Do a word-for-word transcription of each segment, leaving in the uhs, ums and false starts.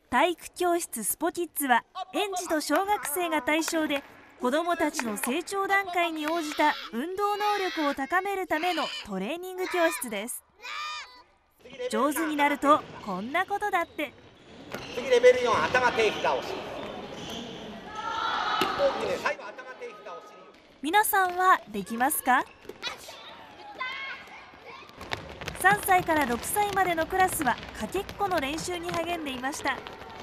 体育教室スポキッズは園児と小学生が対象で、子どもたちの成長段階に応じた運動能力を高めるためのトレーニング教室です。上手になるとこんなことだって。 次レベルよん、頭手膝お尻。大きいね、最後頭手膝お尻。 皆さんはできますか？さんさいからろくさいまでのクラスはかけっこの練習に励んでいました。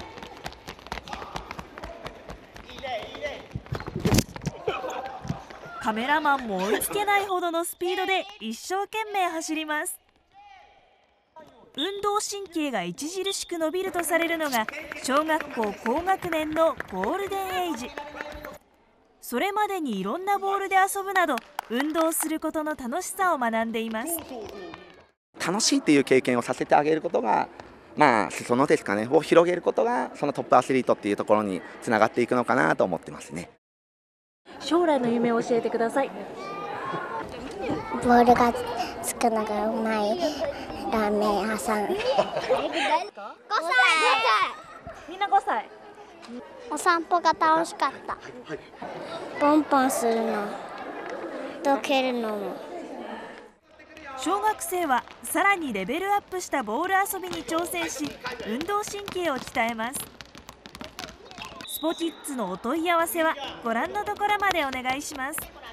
カメラマンも追いつけないほどのスピードで一生懸命走ります。運動神経が著しく伸びるとされるのが小学校高学年のゴールデンエイジ。それまでにいろんなボールで遊ぶなど運動することの楽しさを学んでいます。 楽しいっていう経験をさせてあげることが、まあ裾野ですかねを広げることが、そのトップアスリートっていうところにつながっていくのかなと思ってますね。 将来の夢を教えてください。 ボールがつくのがうまいラーメン屋さん。ごさい。 みんなごさい。 お散歩が楽しかった。ポンポンするのと蹴るのも。 小学生はさらにレベルアップしたボール遊びに挑戦し、運動神経を鍛えます。スポキッズのお問い合わせはご覧のところまでお願いします。